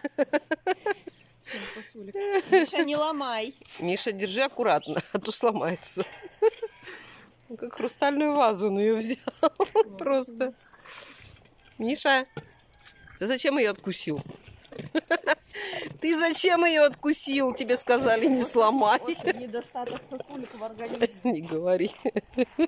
Сосулик. Миша, не ломай. Миша, держи аккуратно, а то сломается. Ну, как хрустальную вазу он ее взял. Просто. Миша, ты зачем ее откусил? Ты зачем ее откусил? Тебе сказали, не сломай. Недостаток сосулек в организме. Не говори.